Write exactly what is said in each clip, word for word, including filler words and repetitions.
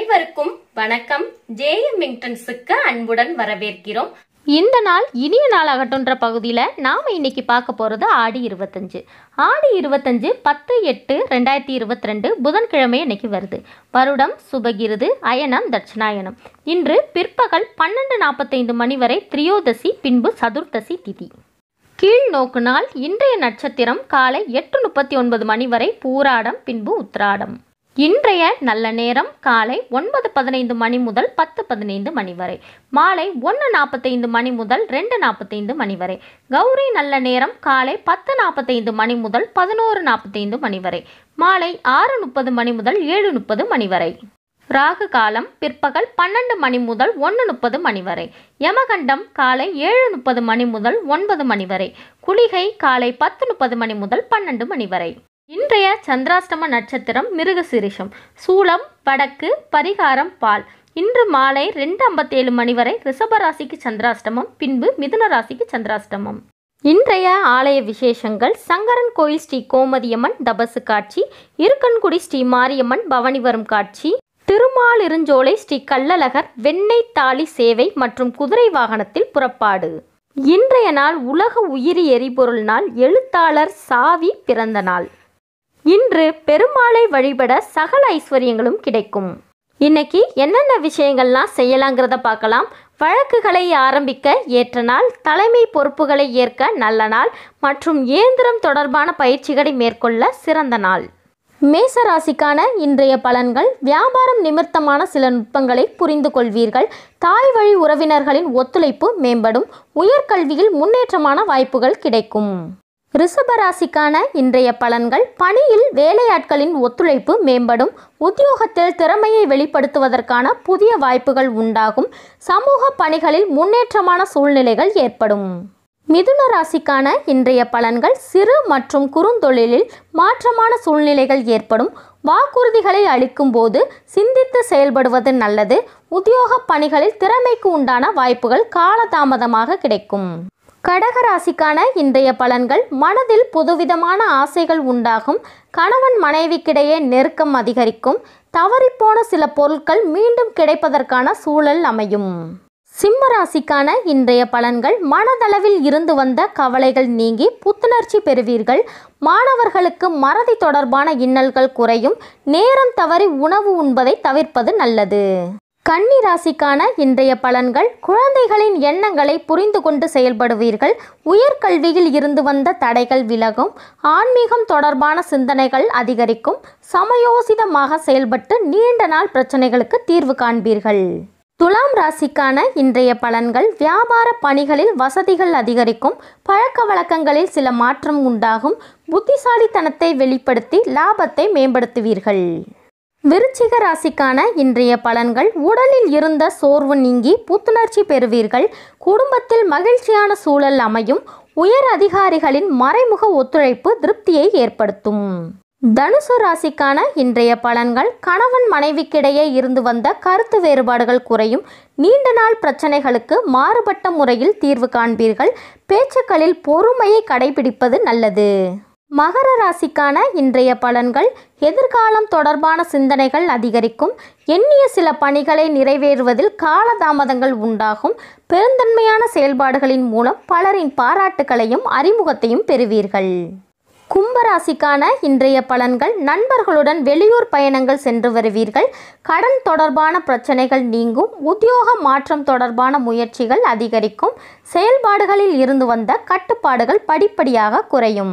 அனைவருக்கும் வணக்கம். ஜேஎம் மிங்டன்ஸுக்கு அன்புடன் வரவேற்கிறோம். இந்த நாள் இனிய நாளாகட்டும்ன்ற பகுதியில் நாம் இன்னைக்கு பார்க்க போகிறது ஆடி இருபத்தஞ்சு. ஆடி இருபத்தஞ்சு பத்து எட்டு ரெண்டாயிரத்தி இருபத்தி ரெண்டு புதன்கிழமை இன்னைக்கு வருது. வருடம் சுபகிருது, அயனம் தட்சிணாயனம். இன்று பிற்பகல் பன்னெண்டு நாற்பத்தைந்து மணி வரை திரியோதசி, பின்பு சதுர்த்தசி திதி. கீழ் நோக்கு நாள். இன்றைய நட்சத்திரம் காலை எட்டு முப்பத்தி ஒன்பது மணி வரை பூராடம், பின்பு உத்திராடம். இன்றைய நல்ல நேரம் காலை ஒன்பது பதினைந்து மணி முதல் பத்து பதினைந்து மணி வரை, மாலை ஒன்று நாற்பத்தைந்து மணி முதல் ரெண்டு நாற்பத்தைந்து மணி வரை. கௌரி நல்ல நேரம் காலை பத்து நாற்பத்தைந்து மணி முதல் பதினோரு நாற்பத்தைந்து மணி வரை, மாலை ஆறு முப்பது மணி முதல் ஏழு முப்பது மணி வரை. ராகு காலம் பிற்பகல் பன்னெண்டு மணி முதல் ஒன்று முப்பது மணி வரை. யமகண்டம் காலை ஏழு முப்பது மணி முதல் ஒன்பது மணி வரை. குளிகை காலை பத்து முப்பது மணி முதல் பன்னெண்டு மணி வரை. இன்றைய சந்திராஷ்டம நட்சத்திரம் மிருகசீரிஷம். சூலம் வடக்கு, பரிகாரம் பால். இன்று மாலை ரெண்டு ஐம்பத்தேழு மணி வரை ரிஷபராசிக்கு சந்திராஷ்டமம், பின்பு மிதுன ராசிக்கு சந்திராஷ்டமம். இன்றைய ஆலய விசேஷங்கள்: சங்கரன் கோயில் ஸ்ரீ கோமதியம்மன் தபசு காட்சி, இருக்கன்குடி ஸ்ரீ மாரியம்மன் பவனி வரும் காட்சி, திருமாலிருஞ்சோலை ஸ்ரீ கள்ளழகர் வெண்ணெய் தாலி சேவை மற்றும் குதிரை வாகனத்தில் புறப்பாடு. இன்றைய நாள் உலக உயிரி எரிபொருள் நாள், எழுத்தாளர் சாவி பிறந்த நாள். இன்று பெருமாளை வழிபட சகல ஐஸ்வர்யங்களும் கிடைக்கும். இன்னைக்கு என்னென்ன விஷயங்கள்லாம் செய்யலாங்கிறத பார்க்கலாம். வழக்குகளை ஆரம்பிக்க ஏற்ற நாள், தலைமை பொறுப்புகளை ஏற்க நல்ல நாள் மற்றும் இயந்திரம் தொடர்பான பயிற்சிகளை மேற்கொள்ள சிறந்த நாள். மேசராசிக்கான இன்றைய பலன்கள்: வியாபாரம் நிமித்தமான சில நுட்பங்களை புரிந்து கொள்வீர்கள். தாய் வழி உறவினர்களின் ஒத்துழைப்பு மேம்படும். உயர்கல்வியில் முன்னேற்றமான வாய்ப்புகள் கிடைக்கும். ரிஷபராசிக்கான இன்றைய பலன்கள்: பணியில் வேலையாட்களின் ஒத்துழைப்பு மேம்படும். உத்தியோகத்தில் திறமையை வெளிப்படுத்துவதற்கான புதிய வாய்ப்புகள் உண்டாகும். சமூக பணிகளில் முன்னேற்றமான சூழ்நிலைகள் ஏற்படும். மிதுன ராசிக்கான இன்றைய பலன்கள்: சிறு மற்றும் குறுந்தொழிலில் மாற்றமான சூழ்நிலைகள் ஏற்படும். வாக்குறுதிகளை அளிக்கும் போது சிந்தித்து செயல்படுவது நல்லது. உத்தியோக பணிகளில் திறமைக்கு உண்டான வாய்ப்புகள் காலதாமதமாக கிடைக்கும். கடகராசிக்கான இன்றைய பலன்கள்: மனதில் புதுவிதமான ஆசைகள் உண்டாகும். கணவன் மனைவிக்கிடையே நெருக்கம் அதிகரிக்கும். தவறிப்போன சில பொருட்கள் மீண்டும் கிடைப்பதற்கான சூழல் அமையும். சிம்ம ராசிக்கான இன்றைய பலன்கள்: மனதளவில் இருந்து வந்த கவலைகள் நீங்கி புத்துணர்ச்சி பெறுவீர்கள். மாணவர்களுக்கு மறதி தொடர்பான இன்னல்கள் குறையும். நேரம் தவறி உணவு உண்பதை தவிர்ப்பது நல்லது. கன்னி ராசிக்கான இன்றைய பலன்கள்: குழந்தைகளின் எண்ணங்களை புரிந்து கொண்டு செயல்படுவீர்கள். உயர்கல்வியில் இருந்து வந்த தடைகள் விலகும். ஆன்மீகம் தொடர்பான சிந்தனைகள் அதிகரிக்கும். சமயோசிதமாக செயல்பட்டு நீண்ட நாள் பிரச்சனைகளுக்கு தீர்வு காண்பீர்கள். துலாம் ராசிக்கான இன்றைய பலன்கள்: வியாபார பணிகளில் வசதிகள் அதிகரிக்கும். பழக்க வழக்கங்களில் சில மாற்றம் உண்டாகும். புத்திசாலித்தனத்தை வெளிப்படுத்தி லாபத்தை மேம்படுத்துவீர்கள். விருச்சிக ராசிக்கான இன்றைய பலன்கள்: உடலில் இருந்த சோர்வு நீங்கி புத்துணர்ச்சி பெறுவீர்கள். குடும்பத்தில் மகிழ்ச்சியான சூழல் அமையும். உயர் அதிகாரிகளின் மறைமுக ஒத்துழைப்பு திருப்தியை ஏற்படுத்தும். தனுசு ராசிக்கான இன்றைய பலன்கள்: கணவன் மனைவிக்கிடையே இருந்து வந்த கருத்து வேறுபாடுகள் குறையும். நீண்ட நாள் பிரச்சனைகளுக்கு மாறுபட்ட முறையில் தீர்வு காண்பீர்கள். பேச்சுக்களில் பொறுமையை கடைபிடிப்பது நல்லது. மகர ராசிக்கான இன்றைய பலன்கள்: எதிர்காலம் தொடர்பான சிந்தனைகள் அதிகரிக்கும். எண்ணிய சில பணிகளை நிறைவேறுவதில் காலதாமதங்கள் உண்டாகும். பெருந்தன்மையான செயல்பாடுகளின் மூலம் பலரின் பாராட்டுகளையும் அறிமுகத்தையும் பெறுவீர்கள். கும்பராசிக்கான இன்றைய பலன்கள்: நண்பர்களுடன் வெளியூர் பயணங்கள் சென்று வருவீர்கள். கடன் தொடர்பான பிரச்சனைகள் நீங்கும். உத்தியோக மாற்றம் தொடர்பான முயற்சிகள் அதிகரிக்கும். செயல்பாடுகளில் இருந்து வந்த கட்டுப்பாடுகள் படிப்படியாக குறையும்.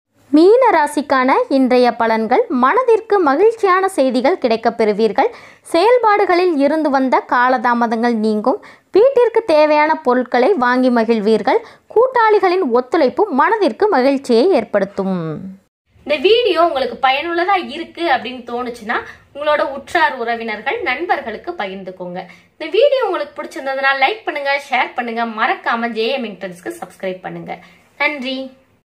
மீன ராசிக்கான இன்றைய பலன்கள்: மனதிற்கு மகிழ்ச்சியான செய்திகள் கிடைக்கப் பெறுவீர்கள். செயல்பாடுகளில் இருந்து வந்த காலதாமதங்கள் நீங்கும். வீட்டிற்கு தேவையான பொருட்களை வாங்கி மகிழ்வீர்கள். கூட்டாளிகளின் ஒத்துழைப்பு மனதிற்கு மகிழ்ச்சியை ஏற்படுத்தும். இந்த வீடியோ உங்களுக்கு பயனுள்ளதா இருக்கு அப்படின்னு தோணுச்சுன்னா உங்களோட உற்றார் உறவினர்கள் நண்பர்களுக்கு பகிர்ந்துக்கோங்க. இந்த வீடியோ உங்களுக்கு பிடிச்சிருந்ததுன்னா லைக் பண்ணுங்க, ஷேர் பண்ணுங்க, மறக்காம ஜேஎம் மிங்டன்ஸ்க்கு சப்ஸ்கிரைப் பண்ணுங்க. நன்றி.